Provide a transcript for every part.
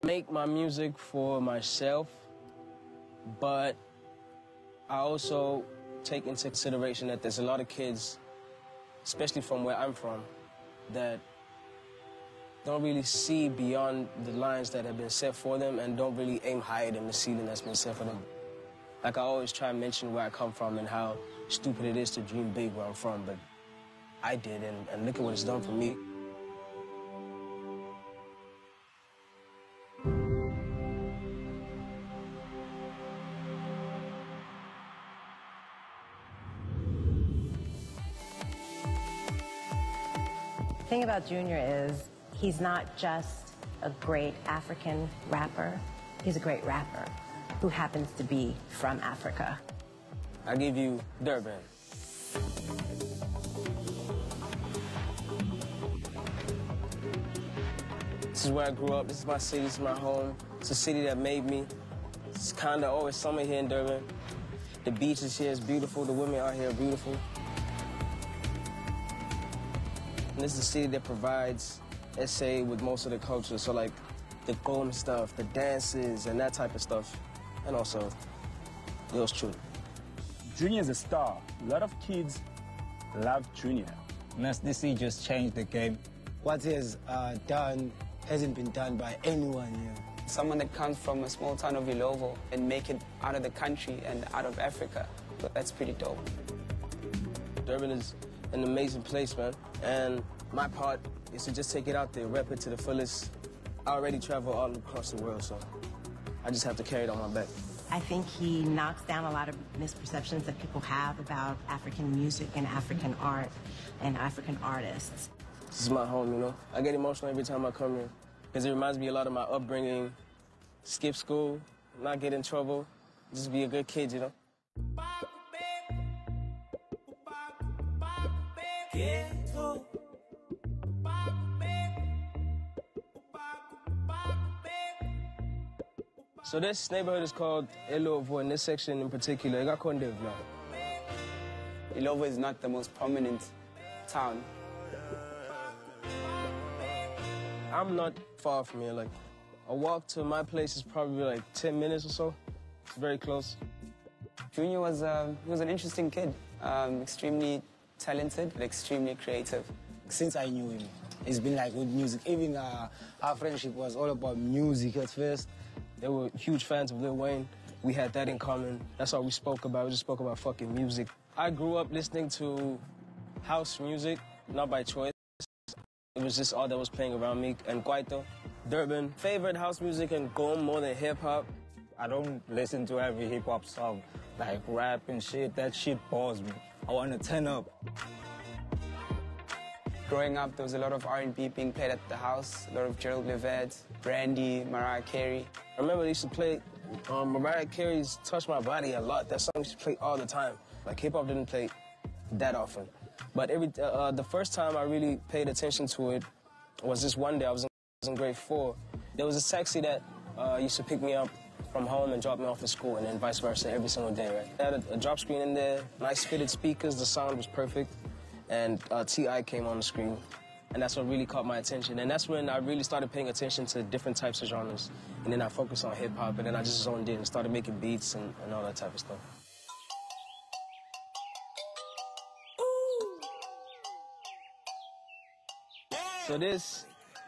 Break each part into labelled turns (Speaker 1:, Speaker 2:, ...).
Speaker 1: Make my music for myself, but I also take into consideration that there's a lot of kids, especially from where I'm from, that don't really see beyond the lines that have been set for them and don't really aim higher than the ceiling that's been set for them. Like I always try and mention where I come from and how stupid it is to dream big where I'm from, but I did, and look at what it's done for me.
Speaker 2: The thing about Junior is he's not just a great African rapper, he's a great rapper who happens to be from Africa.
Speaker 1: I give you Durban. This is where I grew up, this is my city, this is my home. It's a city that made me. It's kinda always summer here in Durban. The beaches here is beautiful, the women out here are beautiful. And this is a city that provides SA with most of the culture, so like the golden stuff, the dances, and that type of stuff. And also, yours truly.
Speaker 3: Junior is a star. A lot of kids love Junior.
Speaker 4: NSDC just changed the game.
Speaker 5: What he has done hasn't been done by anyone here.
Speaker 6: Someone that comes from a small town of Ilovo and make it out of the country and out of Africa, that's pretty dope.
Speaker 1: Durban is an amazing place, man. And my part is to just take it out there, rep it to the fullest. I already travel all across the world, so I just have to carry it on my back.
Speaker 2: I think he knocks down a lot of misperceptions that people have about African music and African art and African artists.
Speaker 1: This is my home, you know? I get emotional every time I come here because it reminds me a lot of my upbringing. Skip school, not get in trouble, just be a good kid, you know? So this neighborhood is called Ilovo, and this section in particular, I got Kondev now.
Speaker 6: Ilovo is not the most prominent town.
Speaker 1: I'm not far from here. Like, a walk to my place is probably like 10 minutes or so. It's very close.
Speaker 6: Junior was an interesting kid, extremely talented, but extremely creative.
Speaker 5: Since I knew him, it's been like with music. Even our friendship was all about music at first.
Speaker 1: They were huge fans of Lil Wayne. We had that in common. That's all we spoke about. We just spoke about fucking music. I grew up listening to house music, not by choice. It was just all that was playing around me. And Kwaito, Durban, favorite house music and Gom more than hip-hop.
Speaker 4: I don't listen to every hip-hop song, like rap and shit. That shit bores me. I want to turn up.
Speaker 6: Growing up, there was a lot of R&B being played at the house, a lot of Gerald Levert, Brandy, Mariah Carey.
Speaker 1: I remember they used to play Mariah Carey's Touch My Body a lot. That song used to play all the time. Like, hip-hop didn't play that often. But the first time I really paid attention to it was this one day. I was in grade 4. There was a taxi that used to pick me up from home and drop me off at school, and then vice versa every single day, right? They had a drop screen in there, nice fitted speakers, the sound was perfect, and T.I. came on the screen. And that's what really caught my attention. And that's when I really started paying attention to different types of genres. And then I focused on hip-hop, and then I just zoned in and started making beats and all that type of stuff. So this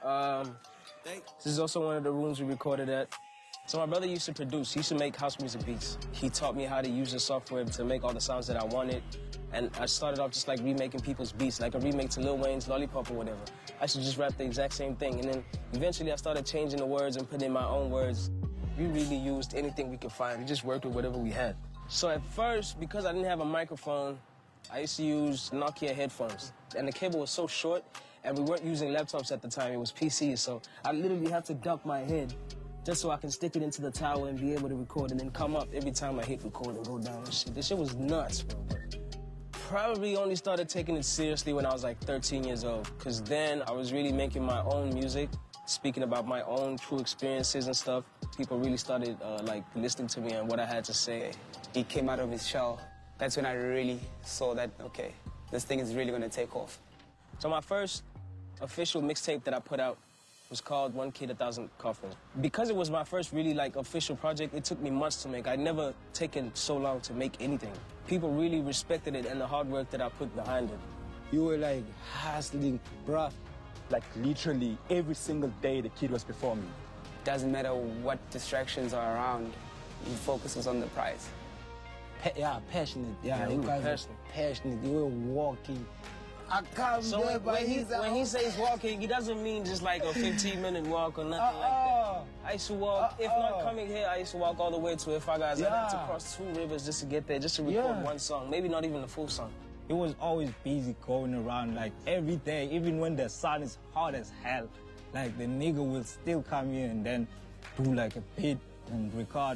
Speaker 1: is also one of the rooms we recorded at. So my brother used to produce. He used to make house music beats. He taught me how to use the software to make all the sounds that I wanted. And I started off just like remaking people's beats, like a remake to Lil Wayne's Lollipop or whatever. I should just rap the exact same thing. And then eventually I started changing the words and putting in my own words. We really used anything we could find. We just worked with whatever we had. So at first, because I didn't have a microphone, I used to use Nokia headphones. And the cable was so short, and we weren't using laptops at the time. It was PCs, so I literally had to duck my head just so I can stick it into the tower and be able to record and then come up every time I hit record and go down and shit. This shit was nuts, bro. Probably only started taking it seriously when I was like 13 years old, because then I was really making my own music, speaking about my own true experiences and stuff. People really started like listening to me and what I had to say.
Speaker 6: He came out of his shell. That's when I really saw that, okay, this thing is really gonna take off.
Speaker 1: So my first official mixtape that I put out was called One Kid, 1,000 Coffins. Because it was my first really like official project, it took me months to make. I'd never taken so long to make anything. People really respected it and the hard work that I put behind it.
Speaker 5: You were like hustling, bruh.
Speaker 3: Like literally every single day the kid was performing.
Speaker 6: Doesn't matter what distractions are around, he focuses on the prize.
Speaker 5: Passionate.
Speaker 1: Yeah,
Speaker 5: you
Speaker 1: he was
Speaker 5: guys were passionate. You were walking. I come
Speaker 1: So
Speaker 5: there, but
Speaker 1: when he says walking, he doesn't mean just like a 15-minute walk or nothing like that. I used to walk, if not coming here, I used to walk all the way to Ifaga's. I had to cross 2 rivers just to get there, just to record one song, maybe not even the full song.
Speaker 4: He was always busy going around like every day, even when the sun is hot as hell. Like the nigga will still come here and then do like a beat and record.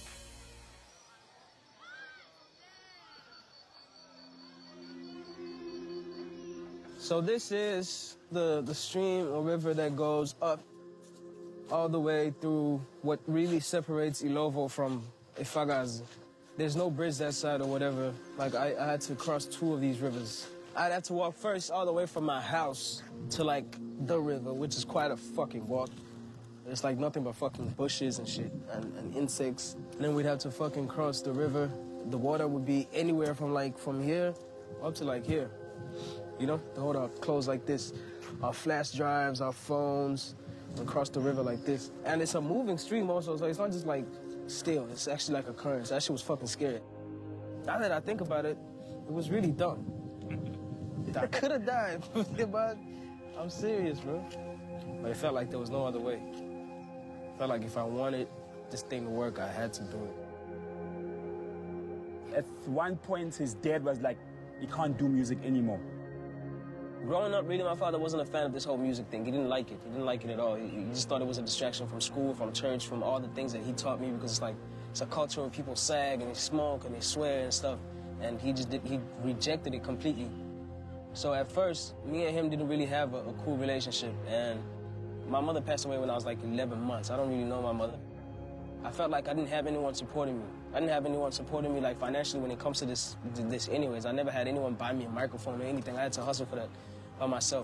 Speaker 1: So this is the stream or river that goes up all the way through what really separates Ilovo from Ifagazi. There's no bridge that side or whatever. Like I had to cross 2 of these rivers. I'd have to walk first all the way from my house to like the river, which is quite a fucking walk. It's like nothing but fucking bushes and shit and insects. And then we'd have to fucking cross the river. The water would be anywhere from here up to like here. You know, to hold our clothes like this, our flash drives, our phones, and cross the river like this. And it's a moving stream also, so it's not just like still, it's actually like a current. So that shit was fucking scary. Now that I think about it, it was really dumb. I could have died, but I'm serious, bro. But it felt like there was no other way. It felt like if I wanted this thing to work, I had to do it.
Speaker 3: At one point, his dad was like, he can't do music anymore.
Speaker 1: Growing up, really, my father wasn't a fan of this whole music thing. He didn't like it. He didn't like it at all. He just thought it was a distraction from school, from church, from all the things that he taught me, because it's like, it's a culture where people sag and they smoke and they swear and stuff. And he rejected it completely. So at first, me and him didn't really have a cool relationship. And my mother passed away when I was like 11 months. I don't really know my mother. I felt like I didn't have anyone supporting me. I didn't have anyone supporting me like financially when it comes to this anyways. I never had anyone buy me a microphone or anything. I had to hustle for that by myself.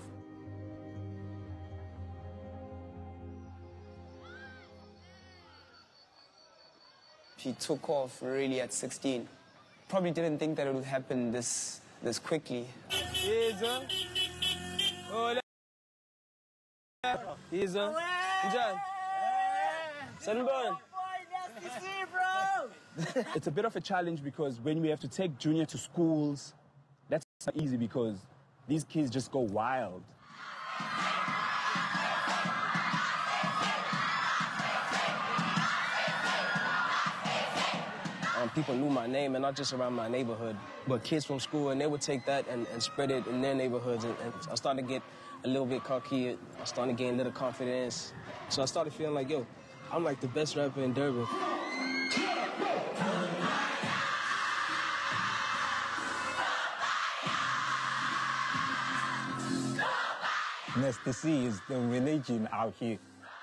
Speaker 6: He took off really at 16. Probably didn't think that it would happen this quickly.
Speaker 3: It's a bit of a challenge because when we have to take Junior to schools, that's not easy because these kids just go wild.
Speaker 1: People knew my name, and not just around my neighborhood, but kids from school, and they would take that and spread it in their neighborhoods. And I started to get a little bit cocky. I started to gain a little confidence. So I started feeling like, yo, I'm like the best rapper in Durban.
Speaker 4: Nasty C is the religion out here.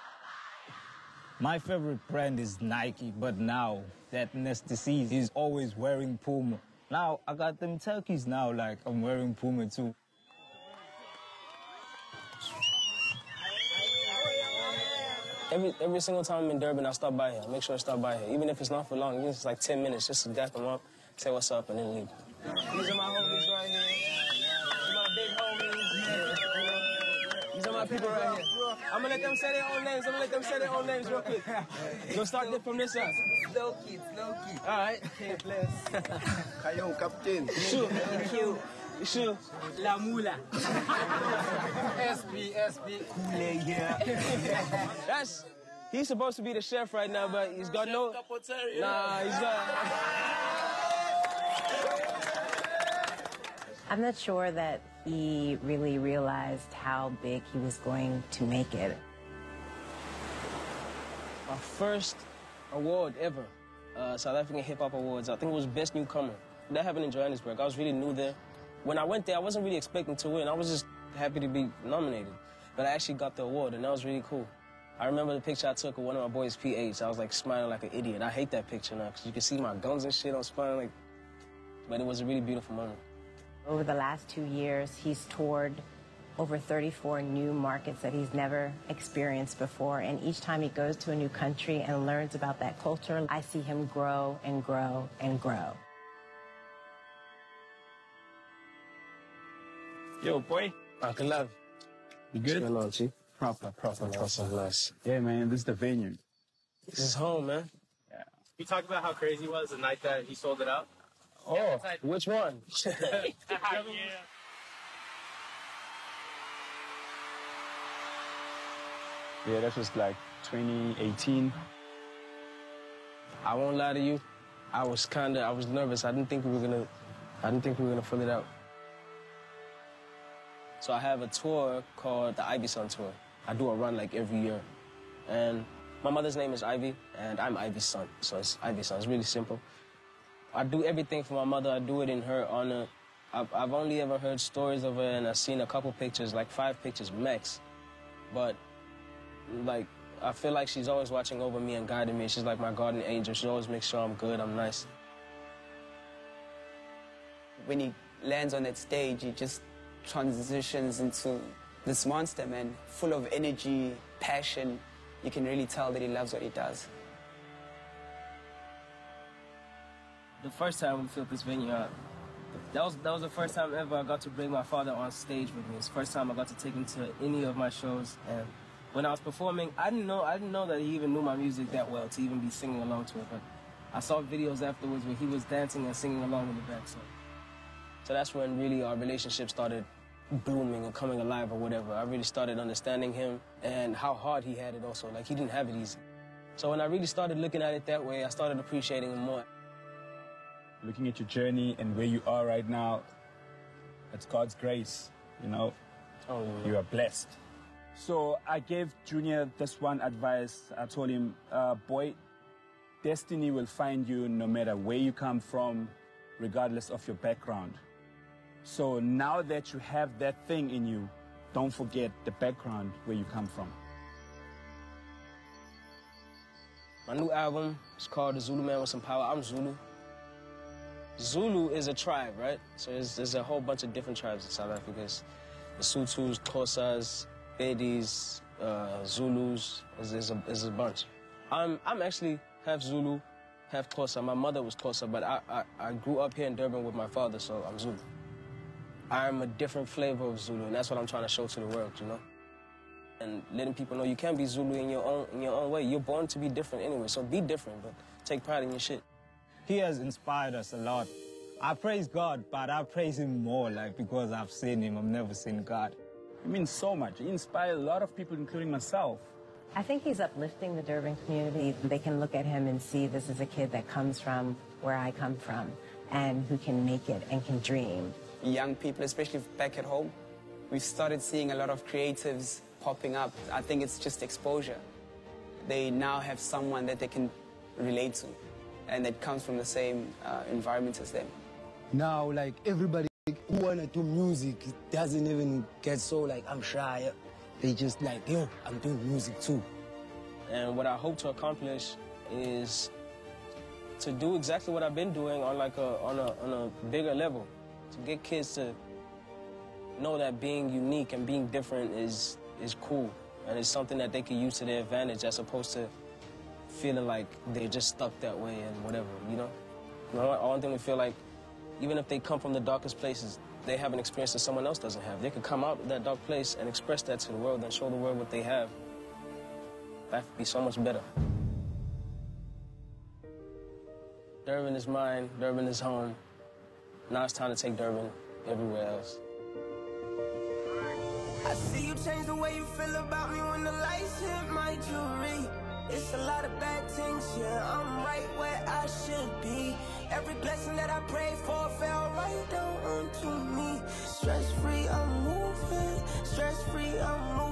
Speaker 4: My favorite brand is Nike, but now that Nasty C is always wearing Puma. Now I got them turkeys now, like I'm wearing Puma too.
Speaker 1: Every single time I'm in Durban, I stop by here. I make sure I stop by here. Even if it's not for long, even if it's like 10 minutes, just to dap them up, say what's up, and then leave. These are my homies right here. These are my big homies. These are my people right here. I'm gonna let them say their own names. Real quick. We'll start from this side.
Speaker 7: Slow kid.
Speaker 1: All right.
Speaker 7: Okay, bless.
Speaker 5: Kayo, Captain.
Speaker 1: Sure. Sure.
Speaker 7: La Mula. SB. Kool-Aid here.
Speaker 1: He's supposed to be the chef right now, but he's got no... Nah, he's got...
Speaker 2: I'm not sure that he really realized how big he was going to make it.
Speaker 1: My first award ever, South African Hip Hop Awards, I think it was Best Newcomer. That happened in Johannesburg. I was really new there. When I went there, I wasn't really expecting to win. I was just happy to be nominated. But I actually got the award, and that was really cool. I remember the picture I took of one of my boys' PAs. I was like smiling like an idiot. I hate that picture now, because you can see my guns and shit. I'm smiling like... But it was a really beautiful moment.
Speaker 2: Over the last 2 years, he's toured over 34 new markets that he's never experienced before. And each time he goes to a new country and learns about that culture, I see him grow and grow and grow.
Speaker 3: Yo, boy.
Speaker 1: Uncle Love.
Speaker 3: You good?
Speaker 1: What's going on, Chief?
Speaker 3: Proper.
Speaker 1: Nice.
Speaker 3: Yeah, man, this is the venue.
Speaker 1: This is home, man.
Speaker 8: You talked about how crazy he was the night that he sold it out.
Speaker 1: Oh, which one?
Speaker 3: Yeah, that was like 2018.
Speaker 1: I won't lie to you. I was nervous. I didn't think we were gonna fill it out. So I have a tour called the Ivy Son Tour. I do a run like every year. And my mother's name is Ivy, and I'm Ivy's son. So it's Ivy Son. It's really simple. I do everything for my mother. I do it in her honor. I've only ever heard stories of her, and I've seen a couple pictures, like 5 pictures max. But, like, I feel like she's always watching over me and guiding me. She's like my guardian angel. She always makes sure I'm good, I'm nice.
Speaker 6: When he lands on that stage, he just transitions into this monster, man, full of energy, passion. You can really tell that he loves what he does.
Speaker 1: The first time we filled this venue out, that was the first time ever I got to bring my father on stage with me. It's the first time I got to take him to any of my shows. And when I was performing, I didn't know that he even knew my music that well to even be singing along to it. But I saw videos afterwards where he was dancing and singing along in the back. So that's when really our relationship started blooming or coming alive or whatever. I really started understanding him and how hard he had it also. Like, he didn't have it easy. So when I really started looking at it that way, I started appreciating him more.
Speaker 3: Looking at your journey and where you are right now, it's God's grace, you know.
Speaker 1: Oh, yeah.
Speaker 3: You are blessed. So I gave Junior this one advice. I told him, boy, destiny will find you no matter where you come from, regardless of your background. So now that you have that thing in you, don't forget the background where you come from.
Speaker 1: My new album is called The Zulu Man with Some Power. I'm Zulu. Zulu is a tribe, right? So there's a whole bunch of different tribes in South Africa. There's the Sutus, Xhosas, Bedis, Zulus. There's a bunch. I'm actually half Zulu, half Xhosa. My mother was Xhosa, but I grew up here in Durban with my father, so I'm Zulu. I'm a different flavor of Zulu, and that's what I'm trying to show to the world, you know? And letting people know you can be Zulu in your own way. You're born to be different anyway, so be different, but take pride in your shit.
Speaker 4: He has inspired us a lot. I praise God, but I praise him more, like, because I've seen him. I've never seen God.
Speaker 3: It means so much. He inspired a lot of people, including myself.
Speaker 2: I think he's uplifting the Durban community. They can look at him and see this is a kid that comes from where I come from and who can make it and can dream.
Speaker 6: Young people, especially back at home, we've started seeing a lot of creatives popping up. I think it's just exposure. They now have someone that they can relate to and that comes from the same environment as them.
Speaker 5: Now, like, everybody who wanna do music doesn't even get so, like, I'm shy. They just like, yo, I'm doing music too.
Speaker 1: And what I hope to accomplish is to do exactly what I've been doing on a bigger level. To get kids to know that being unique and being different is cool, and it's something that they can use to their advantage as opposed to feeling like they're just stuck that way and whatever, you know? I want them to feel like even if they come from the darkest places, they have an experience that someone else doesn't have. They could come out of that dark place and express that to the world and show the world what they have. That would be so much better. Durban is mine, Durban is home. Now it's time to take Durban everywhere else.
Speaker 9: I see you change the way you feel about me when the lights hit my jewelry. It's a lot of bad things, yeah, I'm right where I should be. Every blessing that I prayed for fell right down onto me. Stress-free, I'm moving. Stress-free, I'm moving.